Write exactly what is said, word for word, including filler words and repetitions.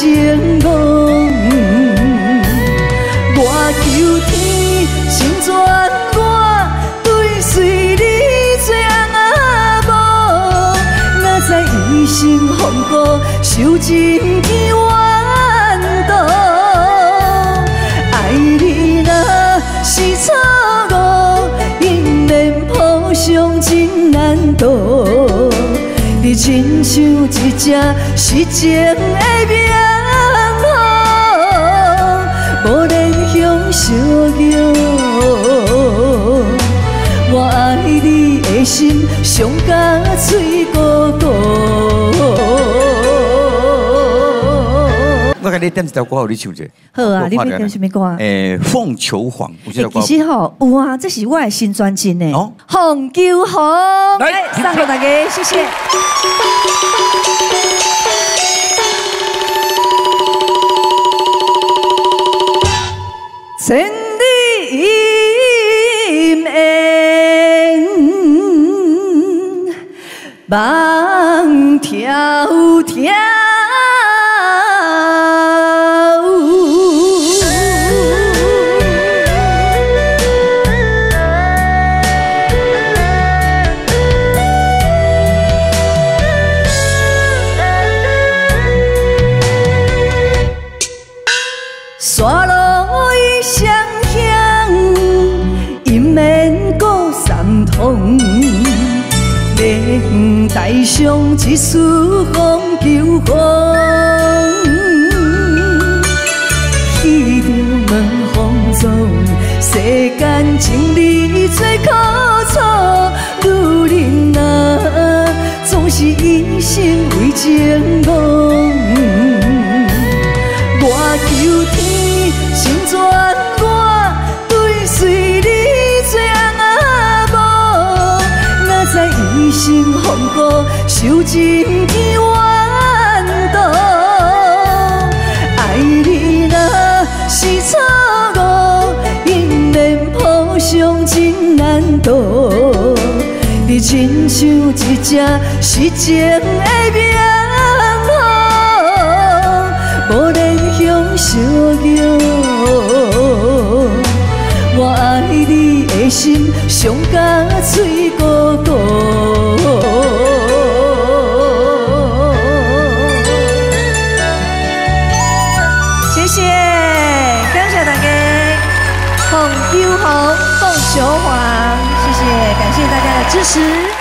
情浓。我求天成全我，对随你做翁某，哪知一生风骨，受尽天怨妒。爱你若是错误，因免抱伤真难渡。你亲像一只失情的名号，无莲香相拥。我爱你的心，伤甲嘴咕咕。 我给你点一条歌，你唱者。 好啊，你要点什么歌啊？ 诶，凤求凰，有这条歌。 其实吼有啊，这是我的新专辑呢。 哦， 凤求凰，来送给大家，谢谢。千里姻缘，望迢迢。山路已相向，因免过三通。连带上一丝风求凰，去着问风中，世间情理最苦楚。女人啊，总是一生为情浓。我求天成全我，对随你做翁某，哪知一生风骨，受尽天怨妒。爱你若是错误，因免抱伤真难渡。你亲像一只失情的名号，无莲香相拥。我爱你的心，伤甲嘴咕咕。谢谢，感谢大家，凤求凰，凤求凰，谢谢，感谢大家的支持。